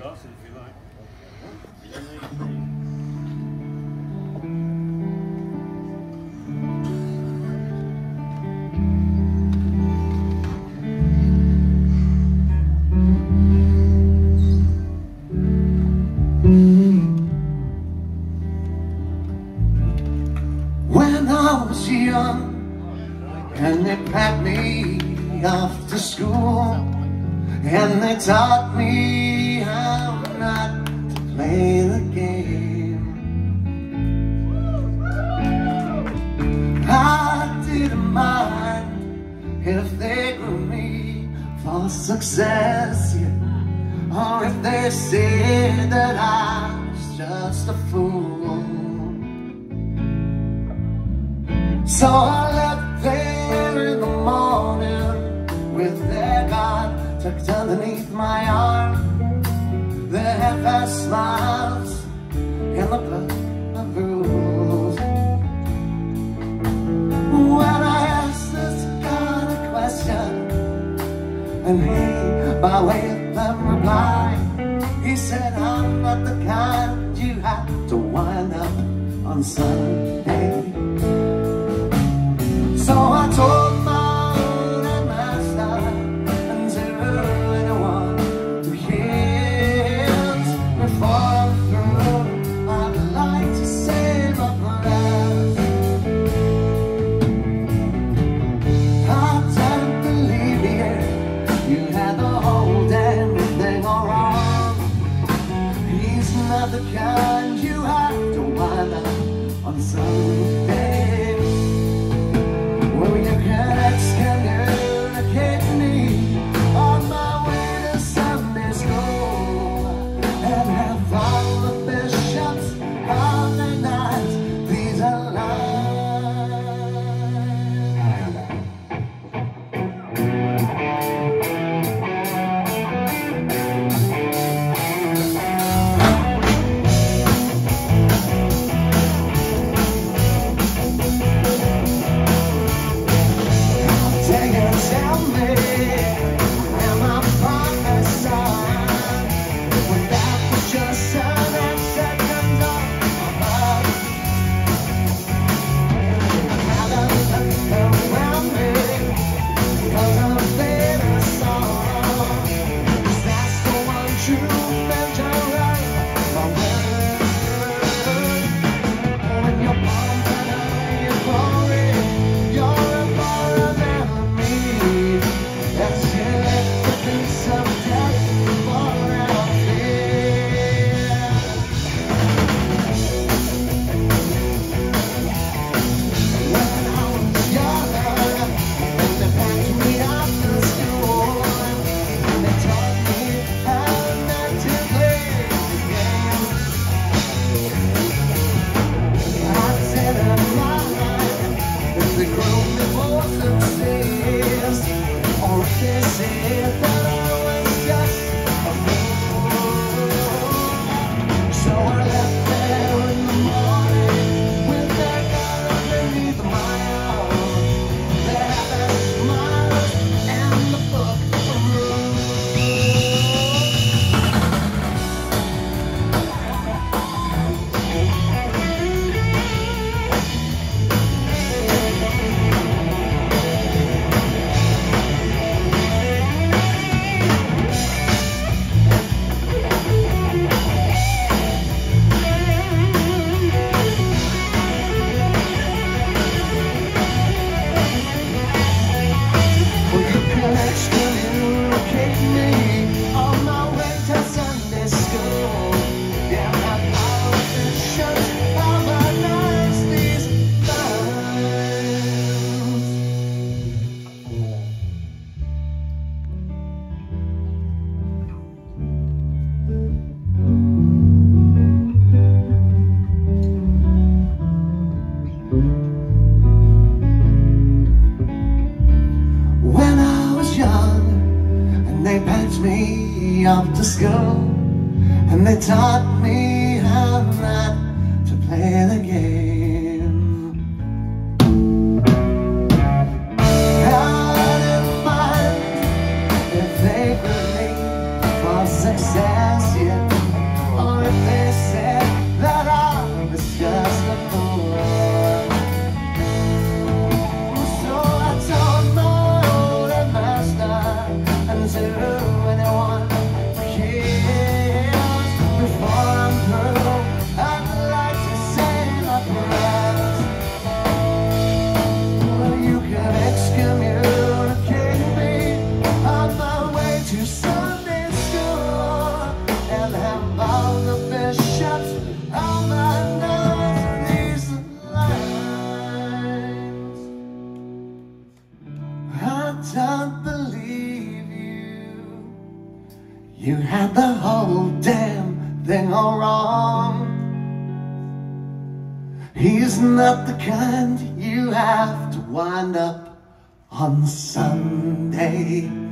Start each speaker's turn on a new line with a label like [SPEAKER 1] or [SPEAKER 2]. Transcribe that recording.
[SPEAKER 1] glasses if you like.
[SPEAKER 2] When I was young and they packed me off to school and they taught me how not to play the game, I didn't mind if they grew me for success, yeah, or if they said that I was just a fool. So I left there in the morning with their God tucked underneath my arm, their half-assed smiles and the blood of rules. When I asked this God a question, and he, by way of them, replied, he said, I'm not the kind you have to wind up on Sunday. So I told my old master and to anyone who hears before I'm through, I'd like to save up my last. I don't believe you had the whole damn thing all wrong. He's not the kind you have to wind up on Sunday. Well, you can excommunicate me on my way to Sunday school and have all the bishops on the night. These are lies. Tell me, am I prophesied without the just and second of my heart? Now that look around me because of their song, that's the one true measure of my word. When you're born better, you're glory, you're a foreigner. That's it, the piece of death for our fear. When I was younger, and they packed me after school, and they taught me how not to play the game. I said in my mind, if they grow me for success, or if they said that I was just a fool. So I left there in the morning with that God underneath my arm, their half-assed smiles and the book of rules. When I was young and they packed me off to school and they taught me how not to play the game, I didn't mind if they could leave for success, yeah. to anyone cares. Before I'm through, I'd like to say my prayers. Well, you can excommunicate me on my way to Sunday school and have all the bishops on my nose with these lines. I don't believe you had the whole damn thing all wrong. He's not the kind you have to wind up on Sunday.